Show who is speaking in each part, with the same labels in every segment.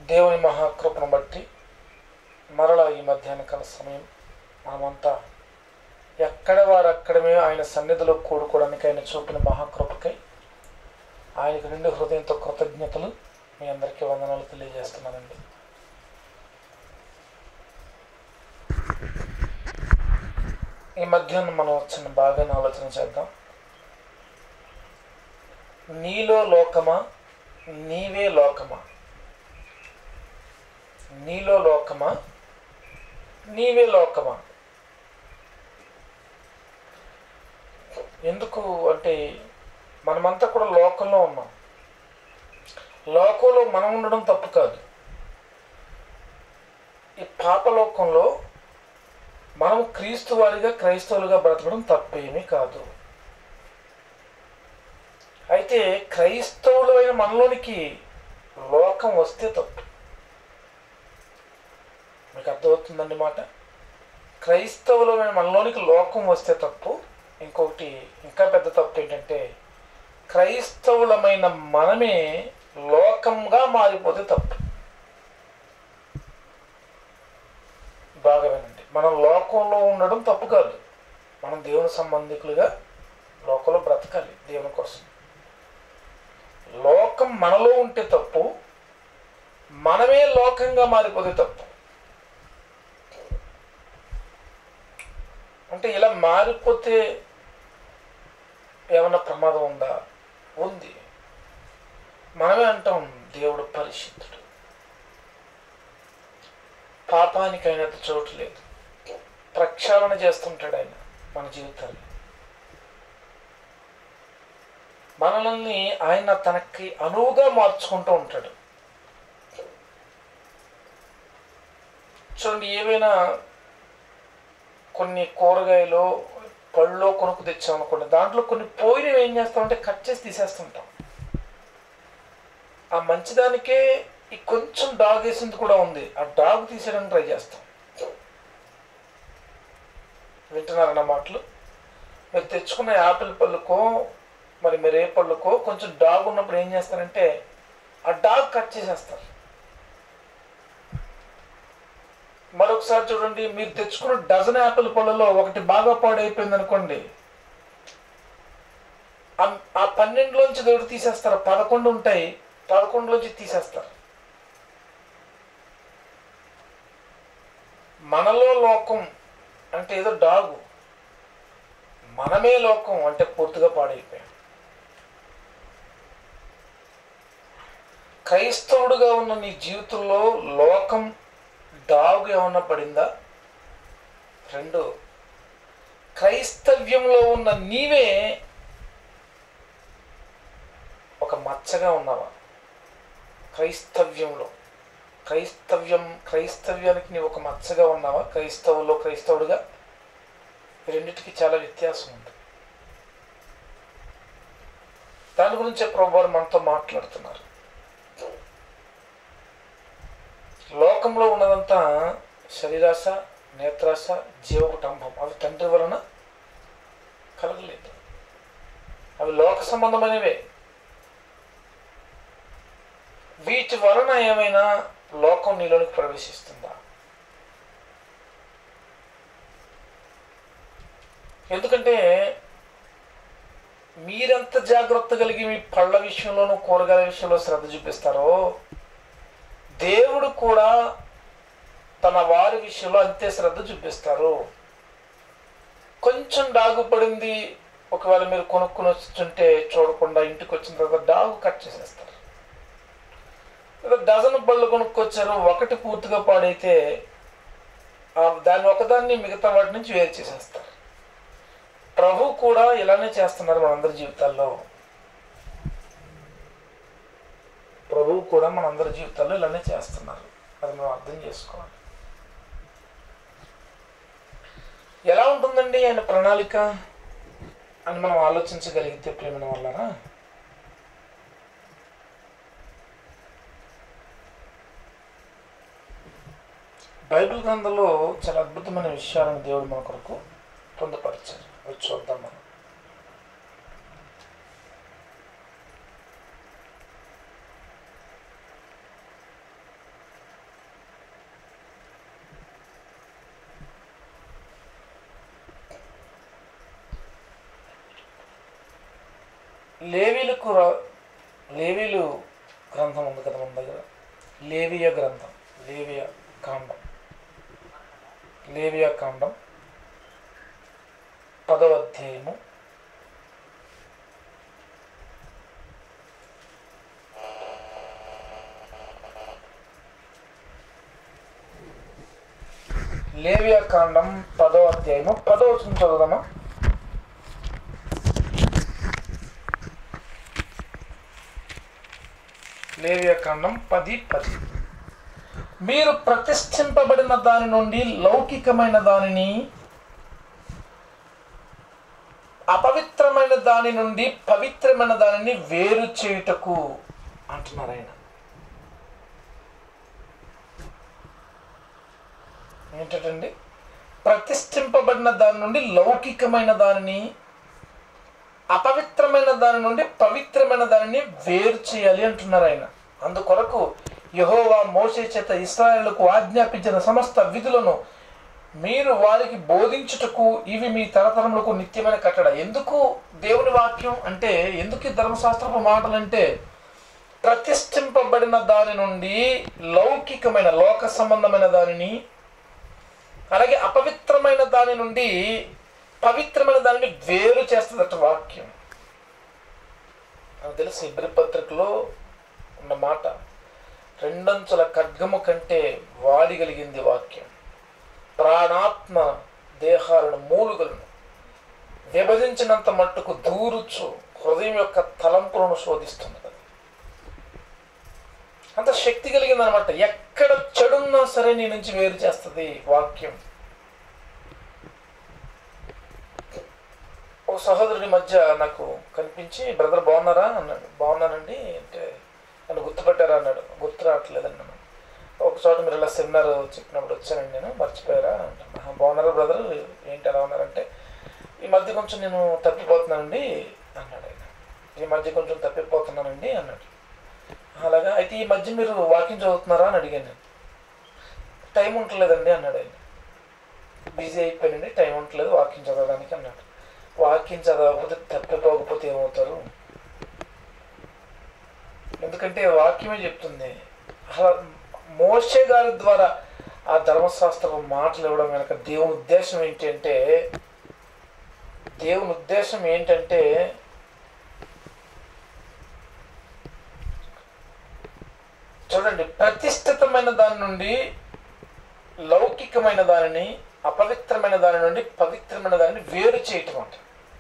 Speaker 1: దేవుని మహాకృపను బట్టి మరలా ఈ మధ్యాహ్న కాల సమయం మనమంతా ఎక్కడ వారక్కడమే ఆయన సన్నిధిలో కూడుకోవడానికి ఆయన చూపిన మహాకృపకై ఆయనకు నిండు హృదయంతో కృతజ్ఞతలు మీ అందరికీ వందనాలు తెలియజేస్తున్నానండి. ఈ మధ్యాహ్నం మనం వచ్చిన బాగా ఆలోచన చేద్దాం. నీలో లోకమా, నీవే లోకమా? నీలో లోకమా, నీవే లోకమా? ఎందుకు అంటే మనమంతా కూడా లోకంలో ఉన్నాం. లోకంలో మనం ఉండడం తప్పు కాదు. ఈ పాపలోకంలో మనం క్రీస్తు వారిగా క్రైస్తవులుగా బ్రతకడం తప్పేమీ కాదు. అయితే క్రైస్తవులైన మనలోనికి లోకం వస్తే తప్పు. మీకు అర్థమవుతుందండి మాట? క్రైస్తవులమైన మనలోనికి లోకం వస్తే తప్పు. ఇంకొకటి ఇంకా పెద్ద తప్పు ఏంటంటే క్రైస్తవులమైన మనమే లోకంగా మారిపోతే తప్పు. బాగా వినండి, మనం లోకంలో ఉండడం తప్పు కాదు. మనం దేవుని సంబంధికులుగా లోకంలో బ్రతకాలి దేవుని కోసం. లోకం మనలో ఉంటే తప్పు, మనమే లోకంగా మారిపోతే తప్పు. అంటే ఇలా మారిపోతే ఏమన్నా ప్రమాదం ఉందా? ఉంది. మనమే అంటాం దేవుడు పరిశుద్ధుడు, పాపానికి అయినంత చోటు లేదు, ప్రక్షాళన చేస్తుంటాడు ఆయన మన జీవితాన్ని. మనల్ని ఆయన తనకి అనువుగా మార్చుకుంటూ ఉంటాడు. చూడండి, ఏవైనా కొన్ని కూరగాయలు పళ్ళలో కొనుక్కు తెచ్చామనుకోండి, దాంట్లో కొన్ని పోయినవి ఏం చేస్తామంటే కట్ చేసి తీసేస్తుంటాం. ఆ మంచిదానికే ఈ కొంచెం డాగ్ వేసింది కూడా ఉంది, ఆ డాగ్ తీసేయడానికి ట్రై చేస్తాం. వింటున్నారన్న మాటలు? మీరు తెచ్చుకున్న యాపిల్ పళ్ళుకో మరి మీరు ఏ పళ్ళుకో కొంచెం డాగ్ ఉన్నప్పుడు ఏం చేస్తారంటే ఆ డాగ్ కట్ చేసేస్తారు. మరొకసారి చూడండి, మీరు తెచ్చుకున్న డజన్ యాపిల్ పళ్ళలో ఒకటి బాగా పాడైపోయింది అనుకోండి, ఆ 12లోంచి దేవుడు తీసేస్తారు. 11 ఉంటాయి, 11లోంచి తీసేస్తారు. మనలో లోకం అంటే ఏదో డాగు, మనమే లోకం అంటే పూర్తిగా పాడైపోయాం. క్రైస్తవుడుగా ఉన్న నీ జీవితంలో లోకం డాగు ఏమన్నా పడిందా? 2, క్రైస్తవ్యంలో ఉన్న నీవే ఒక మచ్చగా ఉన్నావా? క్రైస్తవ్యానికి నీవు ఒక మచ్చగా ఉన్నావా? క్రైస్తవుడుగా రెండింటికి చాలా వ్యత్యాసం ఉంది. దాని గురించే ప్రభువారు మనతో మాట్లాడుతున్నారు. లోకంలో ఉన్నదంతా శరీరాశ, నేత్రాశ, జీవకుటంభం. అవి తండ్రి వలన కలగలేదు, అవి లోక సంబంధమైనవే. వీటి వలన ఏమైనా లోకం నీలోనికి ప్రవేశిస్తుందా? ఎందుకంటే మీరెంత జాగ్రత్త కలిగి మీ పళ్ళ విషయంలోనూ కూరగాయల విషయంలో శ్రద్ధ చూపిస్తారో దేవుడు కూడా తన వారి విషయంలో అంతే శ్రద్ధ చూపిస్తారు. కొంచెం డాగు పడింది, ఒకవేళ మీరు కొనుక్కుని వచ్చుంటే చూడకుండా ఇంటికి వచ్చిన తర్వాత డాగు కట్ చేసేస్తారు. లేదా డజన్ పళ్ళు కొనుక్కొచ్చారు, ఒకటి పూర్తిగా పాడైతే దాన్ని ఒకదాన్ని మిగతా వాటి నుంచి వేరు చేసేస్తారు. ప్రభు కూడా ఇలానే చేస్తున్నారు మనందరి జీవితాల్లో. ప్రభువు కూడా మనందరి జీవితాల్లో ఇలానే చేస్తున్నారు. అది మనం అర్థం చేసుకోవాలి. ఎలా ఉంటుందండి ఆయన ప్రణాళిక అని మనం ఆలోచించగలిగితే ప్రేమ వల్లరా, బైబిల్ గ్రంథంలో చాలా అద్భుతమైన విషయాలను దేవుడు మన కొరకు పొందుపరిచారు. అవి చూద్దాం మనం. లేవీలు గ్రంథం ఉంది కదా మన దగ్గర, లేవియ గ్రంథం, లేవియ కాండం 10వ అధ్యాయము 10వ అధ్యాయము 10వ వచనం చదువుదామా? లేవియ కాండం 10:10. మీరు ప్రతిష్ఠింపబడిన దాని నుండి లౌకికమైన దానిని, అపవిత్రమైన దాని నుండి పవిత్రమైన దానిని వేరు చేయుటకు అంటున్నారు ఆయన. ఏంటండి? ప్రతిష్ఠింపబడిన దాని నుండి లౌకికమైన దానిని, అపవిత్రమైన దాని నుండి పవిత్రమైన దానిని వేరు చేయాలి అంటున్నారు ఆయన. అందుకొరకు యెహోవా మోషే చేత ఇశ్రాయేలుకు ఆజ్ఞాపించిన సమస్త విధులను మీరు వారికి బోధించుటకు ఇవి మీ తరతరములకు నిత్యమైన కట్టడ. ఎందుకు దేవుని వాక్యం అంటే, ఎందుకు ఈ ధర్మశాస్త్రపు మాటలు అంటే, ప్రతిష్ఠింపబడిన దాని నుండి లౌకికమైన లోక సంబంధమైన దానిని, అలాగే అపవిత్రమైన దాని నుండి పవిత్రమైన దానిని వేరు చేస్తుందట వాక్యం. నాకు తెలుసు హెబ్రీ పత్రికలో ఉన్న మాట, 2 అంచుల ఖడ్గము కంటే వాడిగలిగింది వాక్యం, ప్రాణాత్మ దేహాలను మూలుగలను విభజించినంత మట్టుకు దూరుచు హృదయం యొక్క తలంపులను శోధిస్తుంది. అంత శక్తి కలిగింది అనమాట. ఎక్కడ చెడున్నా సరే నీ నుంచి వేరు చేస్తుంది వాక్యం. ఒక సహోదరుడి మధ్య నాకు కనిపించి, బ్రదర్ బాగున్నారా అన్నాడు. బాగున్నానండి అంటే, నన్ను గుర్తుపెట్టారా అన్నాడు. గుర్తు రావట్లేదండి. ఒక చోట మీరు ఇలా సెమినార్ చెప్పినప్పుడు వచ్చానండి, నేను మర్చిపోయారా అంటాను. బాగున్నారా బ్రదర్, ఏంటి ఎలా ఉన్నారంటే, ఈ మధ్య కొంచెం నేను తప్పిపోతున్నానండి అన్నాడు ఆయన. ఈ మధ్య కొంచెం తప్పిపోతున్నానండి అన్నాడు. అలాగా, అయితే ఈ మధ్య మీరు వాకింగ్ చదువుతున్నారా అని అడిగాను నేను. టైం ఉండలేదండి అన్నాడు ఆయన. బిజీ అయిపోయానండి, టైం ఉండలేదు వాకింగ్ చదవడానికి అన్నాడు. వాకింగ్ చదవకపోతే తప్పిపోకపోతే ఏమవుతారు? ఎందుకంటే వాక్యమే చెప్తుంది. అలా మోషే గారి ద్వారా ఆ ధర్మశాస్త్రం మాటలు ఇవ్వడం వెనక దేవుని ఉద్దేశం ఏంటంటే చూడండి, ప్రతిష్ఠితమైన దాని నుండి లౌకికమైన దానిని, అపవిత్రమైన దాని నుండి పవిత్రమైన దానిని వేరు చేయటం అంట.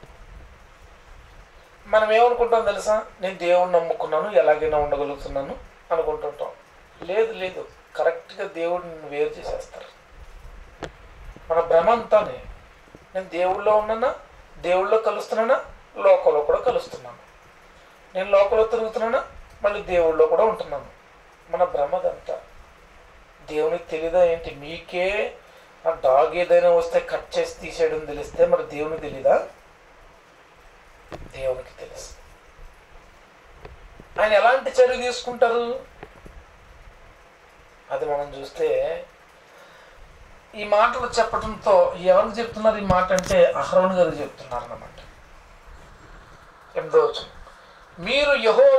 Speaker 1: మనం ఏమనుకుంటాం తెలుసా? నేను దేవుణ్ణి నమ్ముకున్నాను, ఎలాగైనా ఉండగలుగుతున్నాను అనుకుంటుంటాం. లేదు, కరెక్ట్గా దేవుడిని వేరు చేసేస్తారు. మన భ్రమ అంతానే. నేను దేవుళ్ళో ఉన్నానా, దేవుళ్ళో కలుస్తున్నానా, లోకంలో కూడా కలుస్తున్నాను. నేను లోకంలో తిరుగుతున్నానా, మళ్ళీ దేవుళ్ళో కూడా ఉంటున్నాను. మన భ్రమదంతా. దేవునికి తెలీదా ఏంటి? మీకే ఆ డాగ్ ఏదైనా వస్తే కట్ చేసి తీసేయడం తెలిస్తే మరి దేవునికి తెలీదా? దేవునికి తెలుసు. ఆయన ఎలాంటి చర్య తీసుకుంటారు అది మనం చూస్తే, ఈ మాటలు చెప్పడంతో ఎవరికి చెప్తున్నారు ఈ మాట అంటే అహరోను గారికి చెప్తున్నారు అన్నమాట. 8వ వచనం, మీరు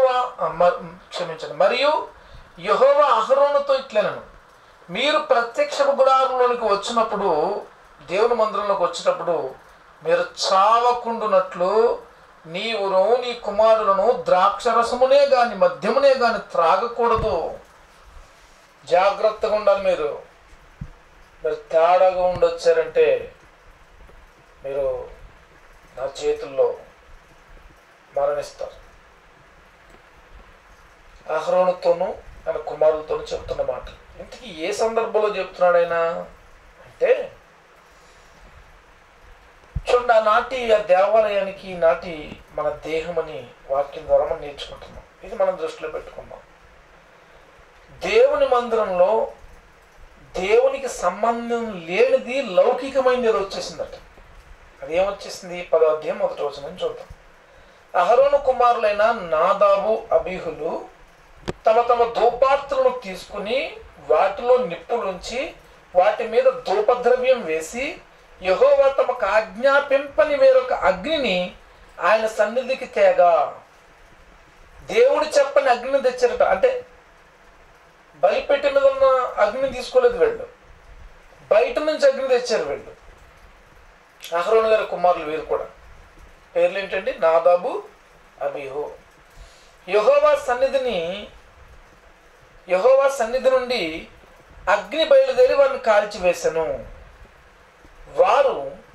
Speaker 1: మరియు యెహోవా అహరోనుతో ఇట్లనెను, మీరు ప్రత్యక్ష గుడారంలోనికి వచ్చినప్పుడు, దేవుని మందిరంలోకి వచ్చినప్పుడు మీరు చావకుండునట్లు నీవును నీ కుమారులను ద్రాక్షరసమునే గాని మద్యమునే గాని త్రాగకూడదు. జాగ్రత్తగా ఉండాలి. మీరు తేడాగా ఉండొచ్చారంటే మీరు నా చేతుల్లో మరణిస్తారు. అహరోనుతోనూ ఆయన కుమారులతోనూ చెప్తున్న మాట. ఇంతకీ ఏ సందర్భంలో చెప్తున్నాడు ఆయన అంటే, చూడండి, ఆనాటి ఆ దేవాలయానికి నాటి మన దేహం అని వాక్యం ద్వారా మనం నేర్చుకుంటున్నాం. ఇది మనం దృష్టిలో పెట్టుకుందాం. దేవుని మందిరంలో దేవునికి సంబంధం లేనిది లౌకికమైనది ఏదో వచ్చేసిందట. అది ఏమొచ్చేసింది? 10వ అధ్యాయం 1వ వచనం చూద్దాం. అహరోను కుమారులైన నాదాబు అబీహులు తమ తమ ధూపార్తులను తీసుకుని వాటిలో నిప్పులుంచి వాటి మీద ధూపద్రవ్యం వేసి యెహోవా తమకు ఆజ్ఞాపింపని వేరొక అగ్నిని ఆయన సన్నిధికి తేగా. దేవుడు చెప్పని అగ్నిని తెచ్చారట. అంటే బలిపెట్టి మీద ఉన్న అగ్నిని తీసుకోలేదు వీళ్ళు, బయట నుంచి అగ్ని తెచ్చారు వీళ్ళు. అహరోను గారి కుమారులు వీరు కూడా. పేర్లు ఏంటండి? నాదాబు, అబీహు. యెహోవా సన్నిధి నుండి అగ్ని బయలుదేరి వారిని కాల్చివేశను. వారు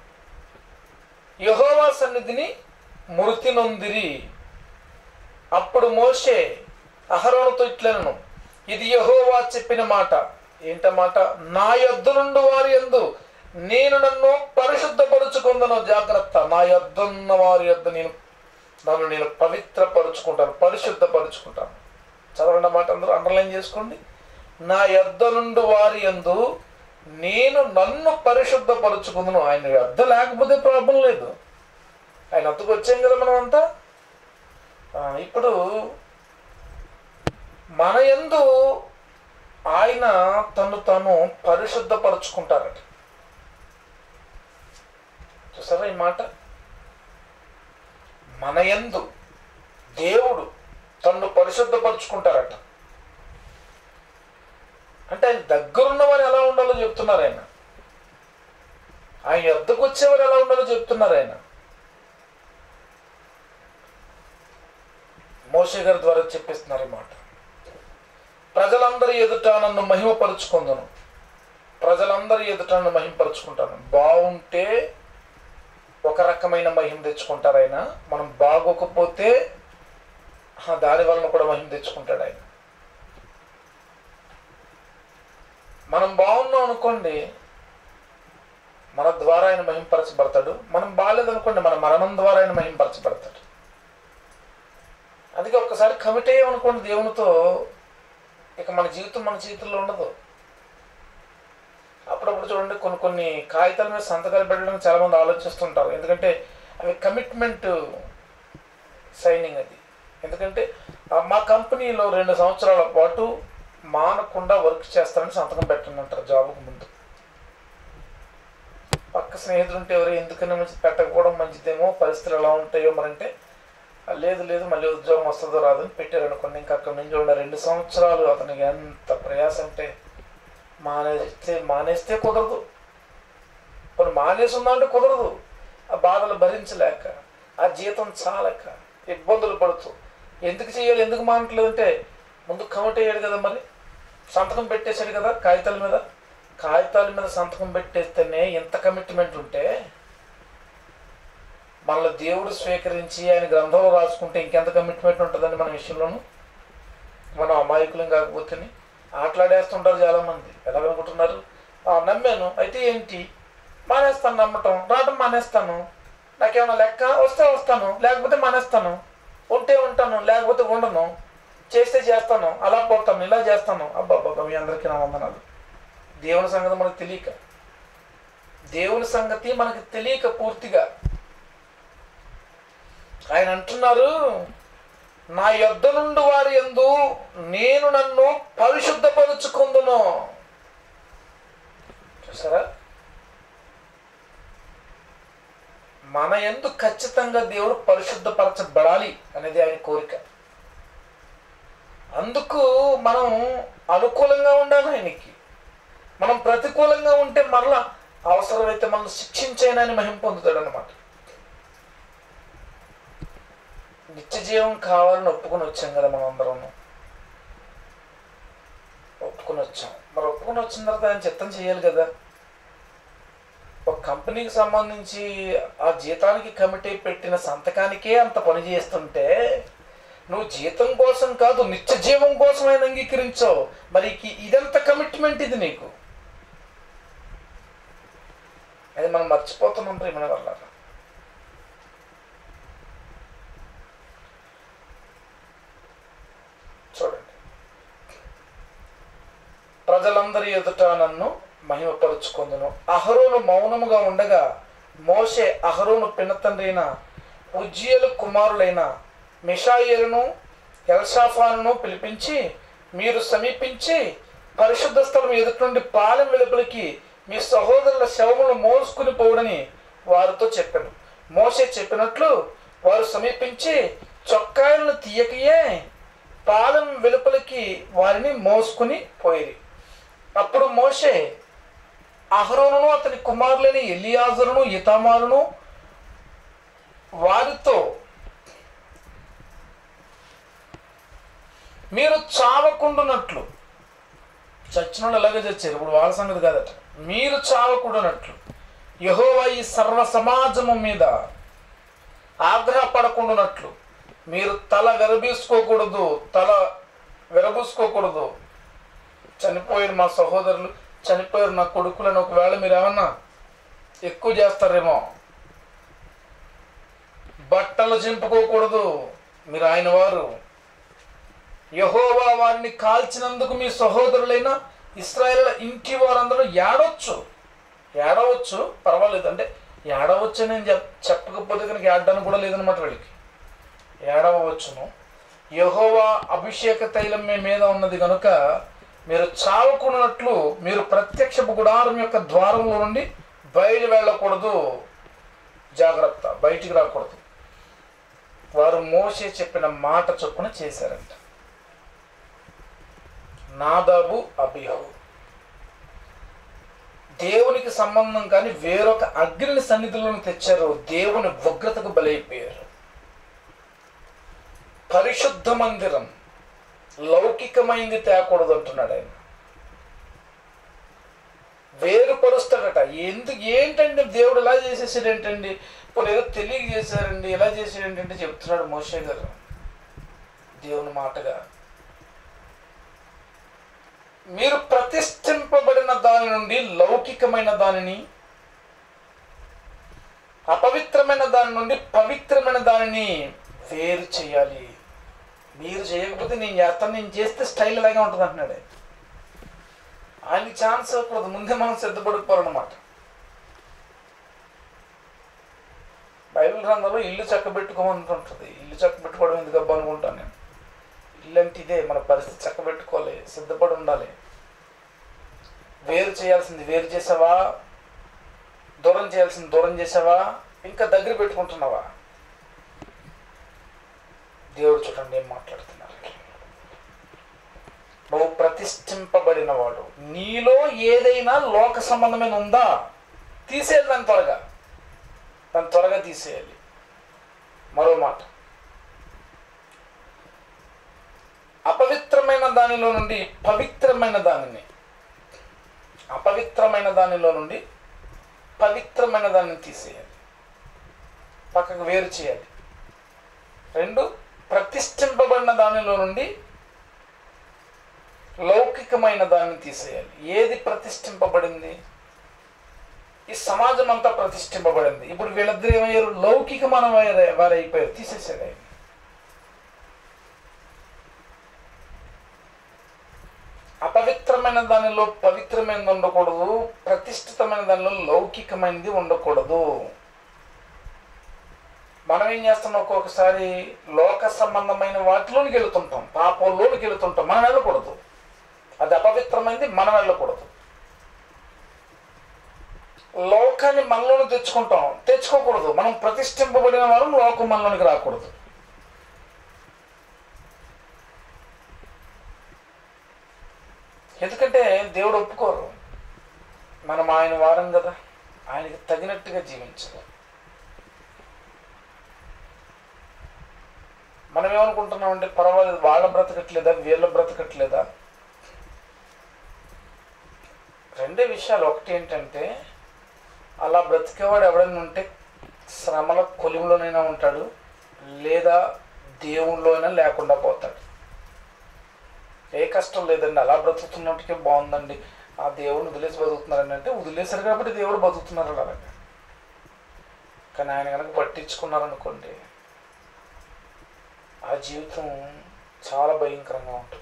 Speaker 1: యెహోవా సన్నిధిని మృతి నొందిరి. అప్పుడు మోషే అహరోనుతో ఇట్లనెను, ఇది యెహోవా చెప్పిన మాట. ఏంటమాట? నా యొద్ద నుండి వారి యందు నేను నన్ను పరిశుద్ధపరుచుకుందును. జాగ్రత్త, నా యొద్దన్న వారి యొద్ద నన్ను నేను పవిత్రపరుచుకుంటాను, పరిశుద్ధపరుచుకుంటాను. చదవండి మాట, అందరూ అండర్లైన్ చేసుకోండి. నా యొద్ద నుండి వారి యందు నేను నన్ను పరిశుద్ధపరుచుకుందును. ఆయన యొద్ద లేకపోతే ప్రాబ్లం లేదు, ఆయన వద్దకు వచ్చాం కదా మనం అంతా. ఇప్పుడు మన యందు ఆయన తను పరిశుద్ధపరుచుకుంటారట. చూసారా ఈ మాట? మన యందు దేవుడు తన్ను పరిశుద్ధపరుచుకుంటారట. అంటే ఆయన దగ్గరున్న వారు ఎలా ఉండాలో చెప్తున్నారు ఆయన. ఆయన యొద్దకు వచ్చేవారు ఎలా ఉండాలో చెప్తున్నారు ఆయన. మోషే గారి ద్వారా చెప్పిస్తున్నారు ఈ మాట. ప్రజలందరి ఎదుట నన్ను మహిమపరుచుకుందును, ప్రజలందరి ఎదుట నన్ను మహిమపరుచుకుంటాను. బాగుంటే ఒక రకమైన మహిమ తెచ్చుకుంటారు ఆయన, మనం బాగోకపోతే దాని వలన కూడా మహిమ తెచ్చుకుంటాడు ఆయన. మనం బాగున్నాం అనుకోండి, మన ద్వారా ఆయన మహిమపరచబడతాడు. మనం బాగాలేదనుకోండి, మన మరణం ద్వారా ఆయన మహిమపరచబడతాడు. అందుకే ఒక్కసారి కమిట్ అయ్యామనుకోండి దేవునితో, ఇక మన జీవితం మన చేతుల్లో ఉండదు. అప్పుడప్పుడు చూడండి, కొన్ని కాగితాల మీద సంతకాలు పెట్టడానికి చాలామంది ఆలోచిస్తుంటారు. ఎందుకంటే అవి కమిట్మెంట్ సైనింగ్ అది. ఎందుకంటే మా కంపెనీలో 2 సంవత్సరాల పాటు మానకుండా వర్క్ చేస్తారని సంతకం పెట్టండి అంటారు జాబ్కు ముందు. పక్క స్నేహితులు ఉంటే ఎవరు ఎందుకైనా మంచి పెట్టకపోవడం మంచిదేమో, పరిస్థితులు ఎలా ఉంటాయో మరంటే, లేదు మళ్ళీ ఉద్యోగం వస్తుందో రాదని పెట్టారనుకోండి. ఇంకా అక్కడ నుంచి ఉన్న 2 సంవత్సరాలు అతనికి ఎంత ప్రయాసం అంటే మానేస్తే కుదరదు. కొన్ని మానేసి ఉందంటే కుదరదు. ఆ బాధలు భరించలేక, ఆ జీతం చాలక ఇబ్బందులు పడుతూ ఎందుకు చేయాలి, ఎందుకు మానట్లేదు అంటే ముందు కమిట్ అయ్యాడు కదా, మరి సంతకం పెట్టేశాడు కదా కాగితాల మీద సంతకం పెట్టేస్తేనే ఎంత కమిట్మెంట్ ఉంటే, మనల్ని దేవుడు స్వీకరించి ఆయన గ్రంథంలో రాసుకుంటే ఇంకెంత కమిట్మెంట్ ఉంటుందండి మన విషయంలోనూ. మనం అమాయకులం కాకపోతేనే ఆటలాడేస్తుంటారు చాలామంది. ఎలాగనుకుంటున్నారు? నమ్మాను అయితే ఏంటి, మానేస్తాను, నమ్మటం రావటం మానేస్తాను, నాకేమైనా లెక్క, వస్తే వస్తాను లేకపోతే మానేస్తాను, ఉంటే ఉంటాను లేకపోతే ఉండను, చేస్తే చేస్తాను, అలా పోతాను, ఇలా చేస్తాను. అబ్బాబ్బా, మీ అందరికీ నా వందనాలు. దేవుని సంగతి మనకి తెలియక పూర్తిగా ఆయన అంటున్నారు, నా యొద్ద నుండి వారి యందు నేను నన్ను పరిశుద్ధపరుచుకుందును. చూసారా? మన యందు ఖచ్చితంగా దేవుడు పరిశుద్ధపరచబడాలి అనేది ఆయన కోరిక. అందుకు మనం అనుకూలంగా ఉండాలి ఆయనకి. మనం ప్రతికూలంగా ఉంటే మరలా అవసరమైతే మనం శిక్షించైనా ఆయన మహిమ పొందుతాడు అన్నమాట. నిత్య జీవం కావాలని ఒప్పుకొని వచ్చాం కదా, మనం అందరం ఒప్పుకొని వచ్చాం. మరి ఒప్పుకొని వచ్చిన తర్వాత ఆయన చిత్తం చేయాలి కదా. ఒక కంపెనీకి సంబంధించి ఆ జీతానికి కమిటీ పెట్టిన సంతకానికే అంత పని చేస్తుంటే, నువ్వు జీతం కోసం కాదు నిత్య జీవం కోసం ఆయన అంగీకరించావు. మరి ఇదంత కమిట్మెంట్ ఇది నీకు. అది మనం మర్చిపోతున్నాం ప్రియమైన వల్ల. చూడండి, ప్రజలందరి ఎదుట నన్ను మహిమపరుచుకుందును. అహరోను మౌనముగా ఉండగా మోషే అహరోను పినతండ్రైన ఉజ్జియేలు కుమారులైన మిషాయేలును ఎల్షాఫానును పిలిపించి, మీరు సమీపించి పరిశుద్ధ స్థలం ఎదుటి నుండి పాలెం వెలుపలికి మీ సహోదరుల శవములను మోసుకుని పోవడని వారితో చెప్పాను. మోషే చెప్పినట్లు వారు సమీపించి చొక్కాయలను తీయకయే పాలెం వెలుపలికి వారిని మోసుకుని పోయిరి. అప్పుడు మోషే అహరోనును అతని కుమారులైన ఎలియాజరును ఇతామారును వారితో, మీరు చావకుండునట్లు, చచ్చినోళ్ళు ఎలాగ చచ్చారు, ఇప్పుడు వాళ్ళ సంగతి కాదట, మీరు చావకుండునట్లు యెహోవా ఈ సర్వ సమాజము మీద ఆగ్రహపడకుండానట్లు మీరు తల విరబూసుకోకూడదు. చనిపోయిన మా సహోదరులు, చనిపోయిన నా కొడుకులను ఒకవేళ మీరు ఏమన్నా ఎక్కువ చేస్తారేమో. బట్టలు చింపుకోకూడదు, మీరు ఆయన వారు. యెహోవా వారిని కాల్చినందుకు మీ సహోదరులైన ఇశ్రాయేలు ఇంటి వారందరూ ఏడవచ్చు, పర్వాలేదు. అంటే ఏడవచ్చు అని చెప్పకపోతే కనుక ఏడడానికి కూడా లేదనమాట వీళ్ళకి. ఏడవచ్చును. యెహోవా అభిషేక తైలం మీ మీద ఉన్నది కనుక మీరు చావకున్నట్లు మీరు ప్రత్యక్షపు గుడారం యొక్క ద్వారంలో నుండి బయలు వెళ్ళకూడదు. జాగ్రత్త, బయటికి రాకూడదు. వారు మోషే చెప్పిన మాట చొప్పున చేశారంట. నాదాబు, అబీహు దేవునికి సంబంధం కానీ వేరొక అగ్నిని సన్నిధిలోకి తెచ్చారు. దేవుని ఉగ్రతకు బలైపోయారు. పరిశుద్ధ మందిరం లౌకికమైంది తేకూడదు అంటున్నాడు ఆయన. వేరుపరుస్తాడట. ఏంటంటే దేవుడు ఇలా చేసేసాడు ఏంటండి, ఇప్పుడు ఏదో తెలియక చేశారండి, ఇలా చేసాడు ఏంటంటే చెప్తున్నాడు మోషే గారు దేవుని మాటగా. మీరు ప్రతిష్ఠింపబడిన దాని నుండి లౌకికమైన దానిని, అపవిత్రమైన దాని నుండి పవిత్రమైన దానిని వేరు చేయాలి. మీరు చేయకపోతే నేను చేస్తాను, నేను చేస్తే స్టైల్ అలాగే ఉంటుంది అంటున్నాడు. ఆయనకి ఛాన్స్ ఇవ్వకూడదు, ముందే మనం సిద్ధపడిపోవాలన్నమాట. బైబిల్ గ్రంథంలో ఇల్లు చక్కబెట్టుకోమంటుంటుంది. ఇల్లు చక్కబెట్టుకోవడం ఎందుకు అబ్బా అనుకుంటాను నేను. ఇల్లు అంటే ఇదే, మన పరిస్థితి చక్కబెట్టుకోవాలి, సిద్ధపడి ఉండాలి. వేరు చేయాల్సింది వేరు చేసావా, దూరం చేయాల్సింది దూరం చేసావా, ఇంకా దగ్గర పెట్టుకుంటున్నావా? దేవుడు చూడండి ఏం మాట్లాడుతున్నారు. నువ్వు ప్రతిష్ఠింపబడిన వాడు, నీలో ఏదైనా లోక సంబంధమైన ఉందా తీసేయాలి, దాన్ని త్వరగా తీసేయాలి. మరో మాట, అపవిత్రమైన దానిలో నుండి పవిత్రమైన దానిని తీసేయాలి, పక్కకు వేరు చేయాలి. రెండు, ప్రతిష్ఠింపబడిన దానిలో నుండి లౌకికమైన దాన్ని తీసేయాలి. ఏది ప్రతిష్ఠింపబడింది? ఈ సమాజం అంతా ప్రతిష్ఠింపబడింది. ఇప్పుడు వీళ్ళిద్దరు ఏమయ్యారు? లౌకికమైన వారు అయిపోయారు, తీసేసాడు ఆయన. అపవిత్రమైన దానిలో పవిత్రమైనది ఉండకూడదు, ప్రతిష్ఠితమైన దానిలో లౌకికమైనది ఉండకూడదు. మనం ఏం చేస్తున్నాం, ఒక్కొక్కసారి లోక సంబంధమైన వాటిలోనికి వెళుతుంటాం, పాపంలోనికి వెళుతుంటాం. మనం వెళ్ళకూడదు, అది అపవిత్రమైనది, మనం వెళ్ళకూడదు. లోకాన్ని మనలోని తెచ్చుకోకూడదు. మనం ప్రతిష్ఠింపబడిన వారు లోకం మనలోనికి రాకూడదు. ఎందుకంటే దేవుడు ఒప్పుకోరు. మనం ఆయన వారం కదా, ఆయనకి తగినట్టుగా జీవించాలి. మనం ఏమనుకుంటున్నామంటే పర్వాలేదు, వాళ్ళ బ్రతకట్లేదా, వీళ్ళ బ్రతకట్లేదా? రెండే విషయాలు. ఒకటి ఏంటంటే, అలా బ్రతికేవాడు ఎవడైనా ఉంటే శ్రమల కొలిములోనైనా ఉంటాడు, లేదా దేవుళ్ళో అయినా లేకుండా పోతాడు. ఏ కష్టం లేదండి, అలా బ్రతుకుతున్నట్టుకే బాగుందండి, ఆ దేవుడిని వదిలేసి బతుకుతున్నారని అంటే వదిలేశారు కాబట్టి దేవుడు బతుకుతున్నారు అలాగా. కానీ ఆయన కనుక పట్టించుకున్నారనుకోండి, ఆ జీవితం చాలా భయంకరంగా ఉంటుంది.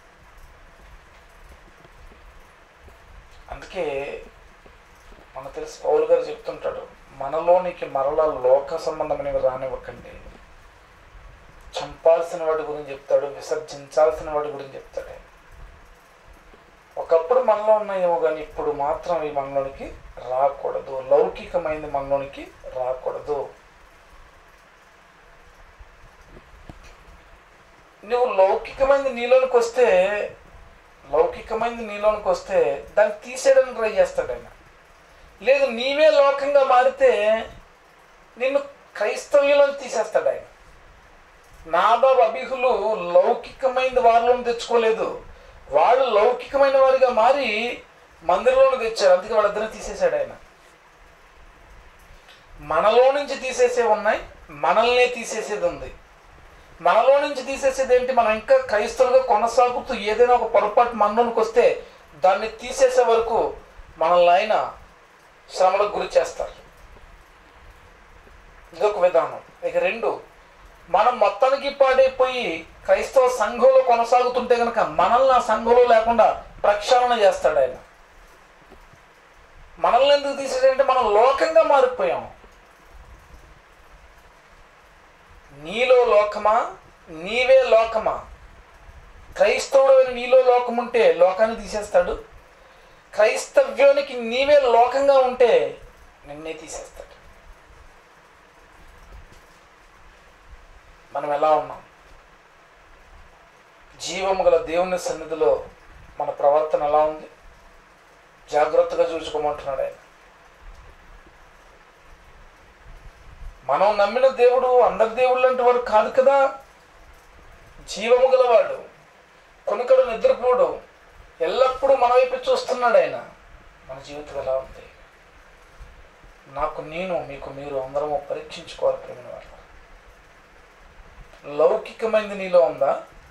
Speaker 1: అందుకే మనకు తెలిసి పౌలు గారు చెప్తుంటాడు, మనలోనికి మరలా లోక సంబంధమైనవి రానివ్వకండి. చంపాల్సిన వాడి గురించి చెప్తాడు, విసర్జించాల్సిన వాడి గురించి చెప్తాడు. ఒకప్పుడు మనలో ఉన్నాయేమో కానీ ఇప్పుడు మాత్రం ఈ మనలోనికి రాకూడదు, లౌకికమైనది మనలోనికి రాకూడదు. నువ్వు లౌకికమైనది నీలోనికి వస్తే దాన్ని తీసేయడానికి ట్రై చేస్తాడు ఆయన. లేదు నీవే లోకంగా మారితే నిన్ను క్రైస్తవ్యంలో తీసేస్తాడు ఆయన. నాదాబు అబీహులు లౌకికమైన వారిలోని తెచ్చుకోలేదు, వాళ్ళు లౌకికమైన వారిగా మారి మందిరంలోకి తెచ్చారు. అందుకే వాళ్ళిద్దరిని తీసేశాడు ఆయన. మనలో నుంచి తీసేసేవి ఉన్నాయి, మనల్నే తీసేసేది ఉంది. మనలో నుంచి తీసేసేది ఏంటి? మనం ఇంకా క్రైస్తవులుగా కొనసాగుతూ ఏదైనా ఒక పొరపాటు మనలోనికి వస్తే దాన్ని తీసేసే వరకు మనల్ని ఆయన శ్రమలకు గురి చేస్తారు. ఇదొక విధానం. ఇక రెండు, మనం మొత్తానికి పాడైపోయి క్రైస్తవ సంఘంలో కొనసాగుతుంటే కనుక మనల్ని ఆ సంఘంలో లేకుండా ప్రక్షాళన చేస్తాడు ఆయన. మనల్ని ఎందుకు తీసేదంటే మనం లోకంగా మారిపోయాం. నీలో లోకమా, నీవే లోకమా? క్రైస్తవుడైన నీలో లోకం ఉంటే లోకాన్ని తీసేస్తాడు. క్రైస్తవ్యానికి నీవే లోకంగా ఉంటే నిన్నే తీసేస్తాడు. మనం ఎలా ఉన్నాం? జీవము గల దేవుని సన్నిధిలో మన ప్రవర్తన ఎలా ఉంది? జాగ్రత్తగా చూసుకోమంటున్నాడు ఆయన. మనం నమ్మిన దేవుడు అందరి దేవుళ్ళు అంటే వాడు కాదు కదా. జీవము గలవాడు, కొనుకడు, నిద్రపోడు, ఎల్లప్పుడూ మన వైపు చూస్తున్నాడు ఆయన. మన జీవితం ఎలా ఉంది? మీకు మీరు అందరం పరీక్షించుకోవాలి ప్రేమ వాళ్ళ. లౌకికమైనది నీలో ఉందా?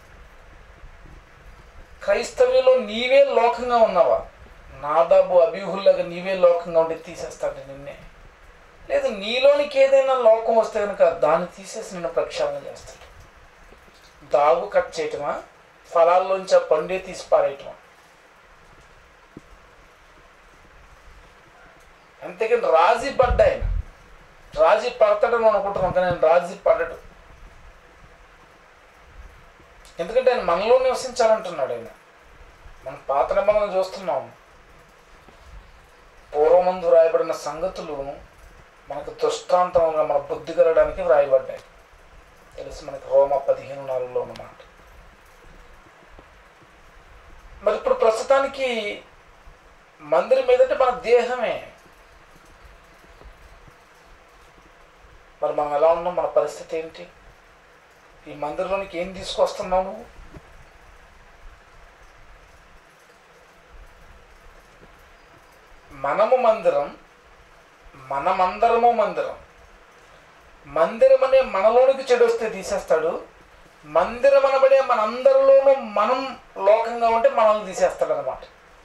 Speaker 1: క్రైస్తవ్యంలో నీవే లోకంగా ఉన్నావా? నాదాబు అబీహుల్లాగా నీవే లోకంగా ఉండి తీసేస్తాడు నిన్నే. లేదు నీలోనికి ఏదైనా లోకం వస్తే కనుక దాన్ని తీసేసి నిన్ను ప్రక్షాళన చేస్తాడు. దాగు కట్ చేయటమా, ఫలాల్లోంచి ఆ పండే తీసి పారేయటమా? అంతేకాని రాజీ పడ్డా ఆయన. రాజీ పడతాడని అనుకుంటున్నాం కానీ ఆయన రాజీ పడ్డాడు. ఎందుకంటే ఆయన మనలో నివసించాలంటున్నాడు ఆయన. మనం పాత నిబంధన చూస్తున్నాం. పూర్వమందు రాయబడిన సంగతులు మనకు దృష్టాంతంగా మన బుద్ధి కలగడానికి వ్రాయబడ్డాయి. తెలుసు మనకి రోమా 15:4 అన్నమాట. మరి ఇప్పుడు ప్రస్తుతానికి మందిరం మీదంటే మన దేహమే. మరి మనం ఎలా ఉన్నాం? మన పరిస్థితి ఏంటి? ఈ మందిరంలోనికి ఏం తీసుకొస్తున్నావు నువ్వు? మనము మందిరం, మనమందరము మందిరం. మందిరం అనే మనలోనికి చెడు వస్తే తీసేస్తాడు. మందిరం అనబడే మనందరిలోనూ మనం లోకంగా ఉంటే మనల్ని తీసేస్తాడు అన్నమాట.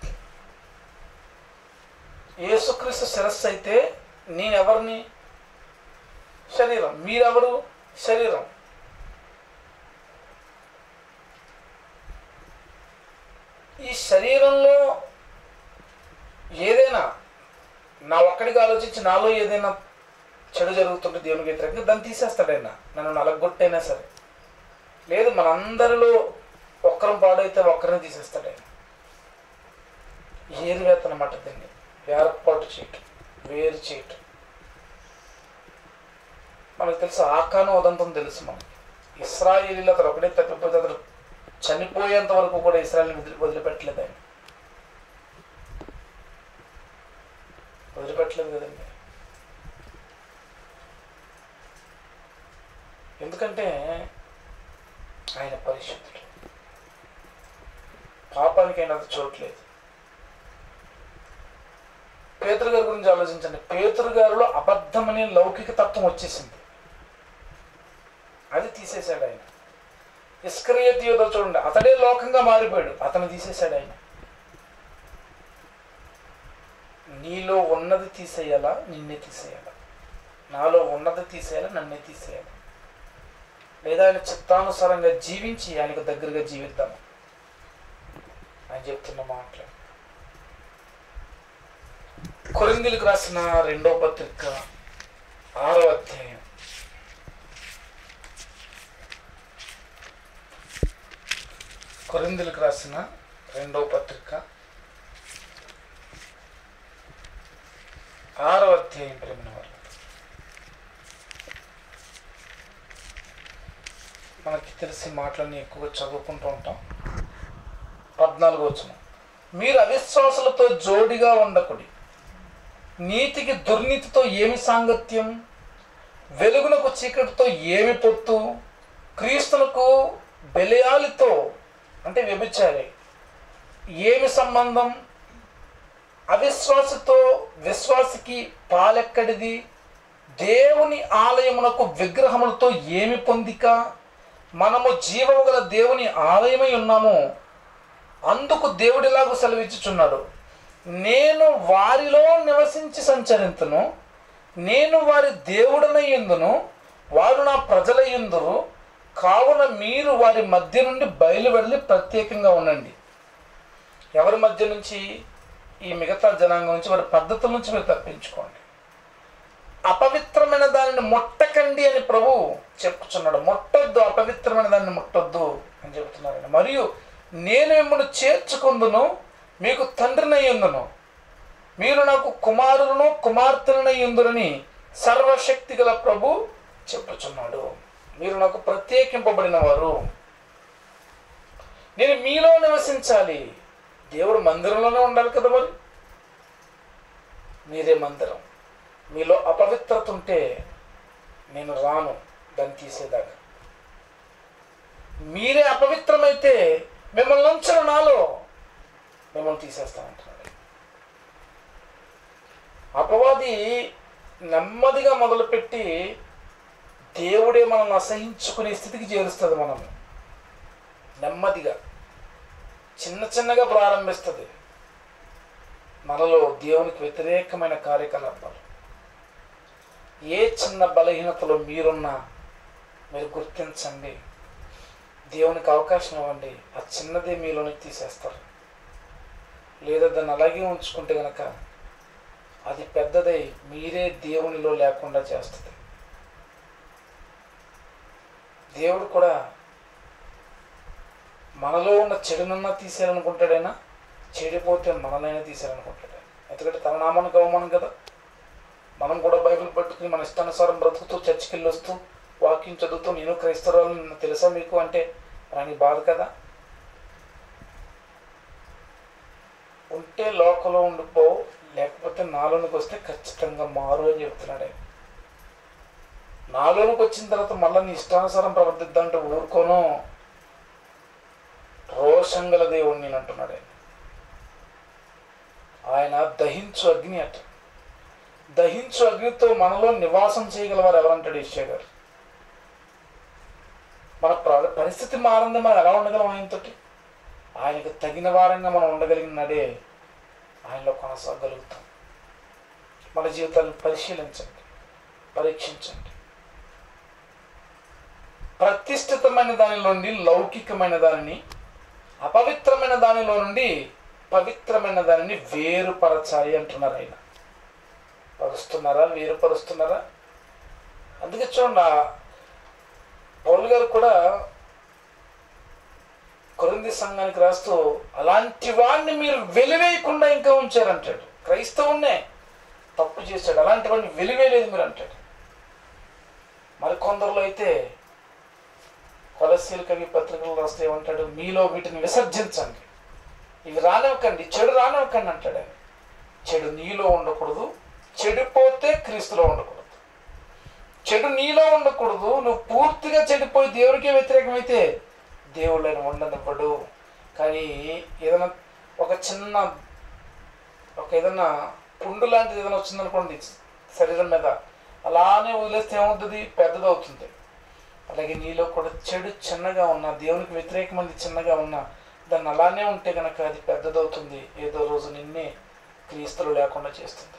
Speaker 1: యేసుక్రీస్తు శిరస్సు అయితే నేనెవరిని? శరీరం. మీరెవరు? శరీరం. ఈ శరీరంలో ఏదైనా నా ఒక్కడికి ఆలోచించి నాలో ఏదైనా చెడు జరుగుతుంటే దేవునికి వ్యతిరేకంగా దాన్ని తీసేస్తాడు ఆయన. నన్ను నలగొట్టైనా సరే. లేదు మనందరిలో ఒక్కరం పాడైతే ఒక్కరిని తీసేస్తాడు ఆయన. ఏరువేత అన్నమాట. దీన్ని ఏర్పాటు చేయటం, వేరు చేయటం. మనకు తెలుసు ఆకాను ఉదంతం తెలుసు మనకి. ఇశ్రాయేలీలు అతను ఒకటే తప్పిపోతే అతను చనిపోయేంత వరకు కూడా ఇశ్రాయేలుని వదిలిపెట్టలేదు ఆయన. వదిలిపెట్టలేదు కదండి. ఎందుకంటే ఆయన పరిశుద్ధుడు. పాపానికి అయినా అది చూడలేదు. పేతురు గారి గురించి ఆలోచించండి. పేతురు గారిలో అబద్ధమనే లౌకిక తత్వం వచ్చేసింది. అది తీసేశాడు ఆయన. ఇస్కరియోతు యూదా చూడండి, అతడే లోకంగా మారిపోయాడు. అతను తీసేశాడు ఆయన. నీలో ఉన్నది తీసేయాలా, నిన్నే తీసేయాలా? నాలో ఉన్నది తీసేయాలా, నన్నే తీసేయాలా? లేదా ఆయన చిత్తానుసారంగా జీవించి ఆయనకు దగ్గరగా జీవిద్దాము. ఆయన చెప్తున్న మాటలు. కొరింథీయులకు రాసిన 2వ పత్రిక 6వ అధ్యాయం. కొరింథీయులకు రాసిన 2వ పత్రిక 6వ అధ్యాయం. ప్రేమ మనకి తెలిసి మాటలని ఎక్కువగా చదువుకుంటూ ఉంటాం. 14వ వచనం, మీరు అవిశ్వాసులతో జోడిగా ఉండకుడి, నీతికి దుర్నీతితో ఏమి సాంగత్యం, వెలుగునకు చీకటితో ఏమి పొత్తు, క్రీస్తునకు బెలియాలితో అంటే వ్యభిచారి ఏమి సంబంధం, అవిశ్వాసతో విశ్వాసికి పాలెక్కడిది, దేవుని ఆలయమునకు విగ్రహములతో ఏమి పొందిక, మనము జీవము గల దేవుని ఆలయమై ఉన్నాము, అందుకు దేవుడిలాగా సెలవిచ్చుచున్నాడు, నేను వారిలో నివసించి సంచరింతును, నేను వారి దేవుడనై యుందును, వారు నా ప్రజలై యుందురు, కావున మీరు వారి మధ్య నుండి బయలువెళ్ళి ప్రత్యేకంగా ఉండండి. ఎవరి మధ్య నుంచి? ఈ మిగతా జనాంగం నుంచి, వారి పద్ధతుల నుంచి మీరు తప్పించుకోండి. అపవిత్రమైన దానిని ముట్టకండి అని ప్రభు చెప్పుచున్నాడు. ముట్టొద్దు, అపవిత్రమైన దానిని ముట్టొద్దు అని చెబుతున్నాడు. మరియు నేను మిమ్మల్ని చేర్చుకుందును, మీకు తండ్రినై యుందును, మీరు నాకు కుమారులను కుమార్తెలనై యుందురని సర్వశక్తి గల ప్రభు చెప్పుచున్నాడు. మీరు నాకు ప్రత్యేకింపబడిన వారు, నేను మీలో నివసించాలి. దేవుడు మందిరంలోనే ఉండాలి కదా, మరి మీరే మందిరం. మీలో అపవిత్రత ఉంటే నేను రాను దాన్ని తీసేదాకా. మీరే అపవిత్రమైతే మిమ్మల్ని ఉంచిన నాలో మిమ్మల్ని తీసేస్తానంటున్నాడు. అపవాది నెమ్మదిగా మొదలుపెట్టి దేవుడే మనల్ని అసహించుకునే స్థితికి చేరుస్తుంది. మనము నెమ్మదిగా చిన్న చిన్నగా ప్రారంభిస్తుంది. మనలో దేవునికి వ్యతిరేకమైన కార్యకలాపాలు. ఏ చిన్న బలహీనతలో మీరున్నా మీరు గుర్తించండి, దేవునికి అవకాశం ఇవ్వండి. ఆ చిన్నదే మీలోనికి తీసేస్తారు. లేదా దాన్ని అలాగే ఉంచుకుంటే కనుక అది పెద్దదై మీరే దేవునిలో లేకుండా చేస్తుంది. దేవుడు కూడా మనలో ఉన్న చెడునన్నా తీసేయాలనుకుంటాడైనా, చెడిపోతే మనలైనా తీసేయాలనుకుంటాడు. ఎందుకంటే తన నామానికి అవమానం కదా. మనం కూడా బైబిల్ పట్టుకుని మన ఇష్టానుసారం బ్రతుకుతూ చర్చికి వెళ్ళి వస్తూ వాక్యం చదువుతూ నేను క్రైస్తవురాలు తెలుసా మీకు అంటే అని బాధ కదా. ఉంటే లోకంలో ఉండిపో, లేకపోతే నాలోనికి వస్తే ఖచ్చితంగా మారు అని చెప్తున్నాడు ఆయన. నాలోనికి వచ్చిన తర్వాత మళ్ళీ నీ ఇష్టానుసారం ప్రవర్తిద్దామంటే ఊరుకోను, రోషం గల దేవుడు నేను అంటున్నాడు ఆయన. ఆయన దహించు అగ్ని అట. దహించు అగ్నితో మనలో నివాసం చేయగలవారు ఎవరంటాడు యెషయా గారు. మన పరిస్థితి మారింది, మనం ఎలా ఉండగలం ఆయనతోటి? ఆయనకు తగిన వారంగా మనం ఉండగలిగినదే ఆయనలో కొనసాగలుగుతాం. మన జీవితాలను పరిశీలించండి, పరీక్షించండి. ప్రతిష్ఠితమైన దానిలో నుండి లౌకికమైన దానిని, అపవిత్రమైన దానిలో నుండి పవిత్రమైన దానిని వేరుపరచాలి అంటున్నారు ఆయన. పరుస్తున్నారా? వేరుపరుస్తున్నారా? అందుకే చూడండి, పౌలు గారు కూడా కొరింథీ సంఘానికి రాస్తూ అలాంటి వాడిని మీరు వెలివేయకుండా ఇంకా ఉంచారంటాడు. క్రైస్తవున్నే తప్పు చేశాడు, అలాంటి వాడిని వెలివేయలేదు మీరు అంటాడు. మరి కొందరిలో అయితే కొలస్సీలకు అవి పత్రికలు రాస్తే ఏమంటాడు? మీలో వీటిని విసర్జించండి, ఇవి రానివ్వకండి, చెడు రానివ్వకండి అంటాడు ఆయన. చెడు నీలో ఉండకూడదు, చెడిపోతే క్రీస్తులో ఉండకూడదు. చెడు నీలో ఉండకూడదు. నువ్వు పూర్తిగా చెడిపోయి దేవుడికే వ్యతిరేకమైతే దేవుడు ఆయన ఉండనివ్వడు. కానీ ఏదైనా ఒక చిన్న ఏదైనా పుండు లాంటిది ఏదైనా వచ్చిందనుకోండి శరీరం మీద, అలానే వదిలేస్తే ఏమవుతుంది? పెద్దదవుతుంది. అలాగే నీలో కూడా చెడు చిన్నగా ఉన్నా, దేవునికి వ్యతిరేకమైనది చిన్నగా ఉన్నా, దాన్ని అలానే ఉంటే కనుక అది పెద్దదవుతుంది. ఏదో రోజు నిన్నే క్రీస్తులు లేకుండా చేస్తుంది.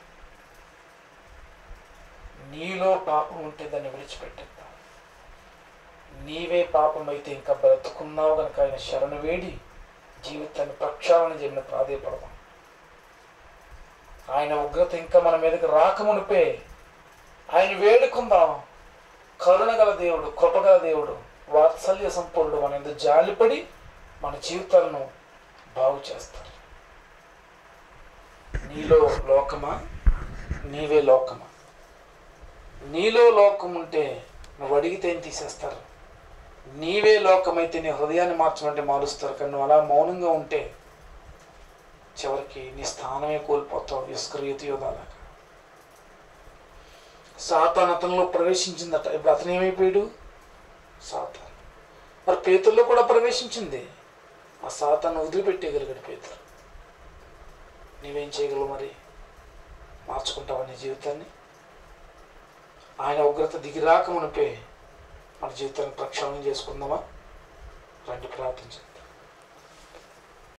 Speaker 1: నీలో పాపం ఉంటే దాన్ని విడిచిపెట్టేద్దాం. నీవే పాపం అయితే ఇంకా బ్రతుకున్నావు కనుక ఆయన శరణు వేడి జీవితాన్ని ప్రక్షాళన చేయమని ప్రాధేయపడదాం. ఆయన ఉగ్రత ఇంకా మన మీదకి రాకమునిపే ఆయన వేడుకుందాం. కరుణగల దేవుడు, కృపగల దేవుడు, వాత్సల్య సంపూర్ణుడు మన ఎందుకు జాలిపడి మన జీవితాలను బాగు చేస్తారు. నీలో లోకమా, నీవే లోకమా? నీలో లోకం ఉంటే నువ్వు అడిగితే ఏం తీసేస్తారు? నీవే లోకమైతే నీ హృదయాన్ని మార్చమంటే మారుస్తారు, కానీ నువ్వు అలా మౌనంగా ఉంటే చివరికి నీ స్థానమే కోల్పోతావు. ఇస్కరియోతు యూదాలాగా. సాతాను అతనిలో ప్రవేశించిందట. ఇప్పుడు అతను ఏమైపోయాడు? సాతాను. మరి పేతుల్లో కూడా ప్రవేశించింది. ఆ సాతాను వదిలిపెట్టేయగలిగాడు పేతురు. నీవేం చేయగలవు మరి? మార్చుకుంటావా నీ జీవితాన్ని? ఆయన ఉగ్రత దిగిరాక మునిపే మన జీవితాన్ని ప్రక్షాళన చేసుకుందామా? రండి ప్రార్థించండి.